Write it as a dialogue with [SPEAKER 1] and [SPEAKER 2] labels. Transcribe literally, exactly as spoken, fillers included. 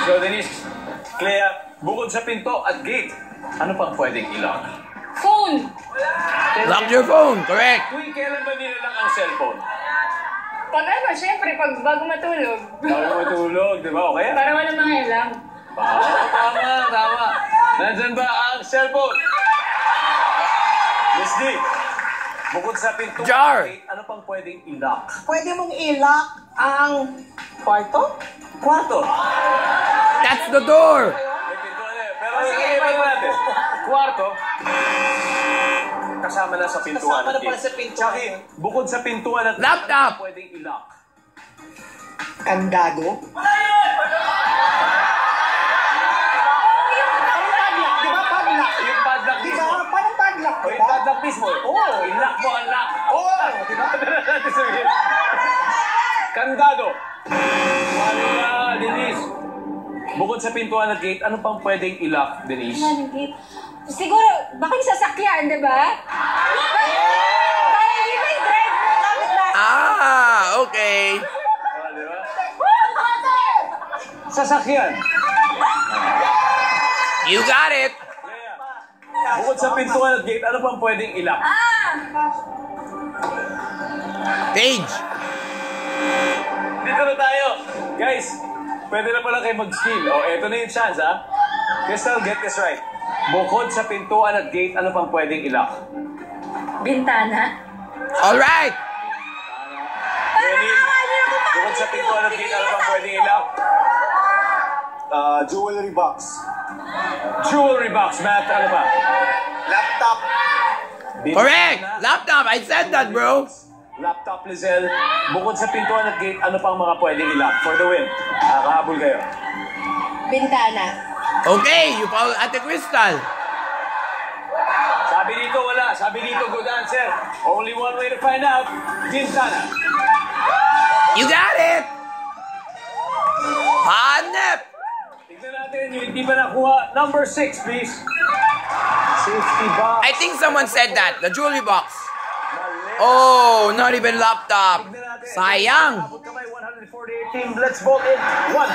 [SPEAKER 1] Let's go, Denise. Clea, bukod sa pinto at gate, ano pang pwedeng ilock?
[SPEAKER 2] Phone.
[SPEAKER 3] Lock your phone, correct.
[SPEAKER 1] Tuwing kailan ba nilalang ang cellphone?
[SPEAKER 2] Pag ano, syempre, pag bago matulog.
[SPEAKER 1] Bago matulog, di ba? Okay?
[SPEAKER 2] Para walang mga ilang.
[SPEAKER 1] Oh, tama, tama. Nandyan ba ang cellphone? Miss D, bukod sa pinto
[SPEAKER 3] Jar.
[SPEAKER 1] at gate, ano pang pwedeng ilock?
[SPEAKER 4] Pwede mong i-lock ang kwarto?
[SPEAKER 1] Kwarto.
[SPEAKER 3] That's the door.
[SPEAKER 1] May pinto na eh. Pero sige, pa natin. Kwarto. Kasama na sa pintuan.
[SPEAKER 4] Kasama na pala sa pintuan.
[SPEAKER 1] Tsaka, bukod sa pintuan at
[SPEAKER 3] Laptop.
[SPEAKER 1] ano pwedeng ilock?
[SPEAKER 4] Kandado? Parang padlock, di ba? Padlock.
[SPEAKER 1] Yung padlock
[SPEAKER 4] Di
[SPEAKER 1] mismo.
[SPEAKER 4] ba? Parang padlock,
[SPEAKER 1] O
[SPEAKER 4] di
[SPEAKER 1] yung
[SPEAKER 4] ba?
[SPEAKER 1] padlock mismo. Oo. I-lock mo ang lock.
[SPEAKER 4] Oo, di ba?
[SPEAKER 1] Ano na natin sabihin? Kandado. Wala, Denise. Bukod sa pintuan at gate, ano pang pwedeng ilock, Denise?
[SPEAKER 2] Siguro, baka yung sasakyan, di ba? Para hindi may drive mo kapit na.
[SPEAKER 3] Ah, okay.
[SPEAKER 1] Oh, di ba? Sasakyan.
[SPEAKER 3] You got it.
[SPEAKER 1] Kaya, bukod sa pintuan at gate, ano pang pwedeng ilock?
[SPEAKER 2] Ah!
[SPEAKER 3] Page.
[SPEAKER 1] Dito na tayo. Guys, pwede na pala kayo mag-skill. O, eto na yung chance, ha? Crystal, get this right. Bukod sa pintuan at gate, ano pang pwedeng ilock?
[SPEAKER 2] Bintana.
[SPEAKER 3] All right.
[SPEAKER 1] Renil, bukod sa pintuan at gate, ano pang pwedeng ilock?
[SPEAKER 5] Uh, jewelry box.
[SPEAKER 1] Jewelry box, Matt, ano pa?
[SPEAKER 5] Laptop.
[SPEAKER 3] Correct. Laptop. I said that, bro.
[SPEAKER 1] Laptop, Lizelle. Bukod sa pintuan at gate, ano pang mga pwedeng ilock? For the win. Nakakahabol kayo.
[SPEAKER 2] Bintana.
[SPEAKER 3] Okay, you found Ate Crystal.
[SPEAKER 1] Sabi dito, wala. Sabi dito, good answer. Only one way to find out. Bintana.
[SPEAKER 3] You got it. Hanep.
[SPEAKER 1] Tignan natin yung hindi pa nakuha. Number six, please. Safety box.
[SPEAKER 3] I think someone said that. The jewelry box. Oh, not even laptop. Sayang.
[SPEAKER 1] Abot kamay, one forty-eight team. Let's vote in. One.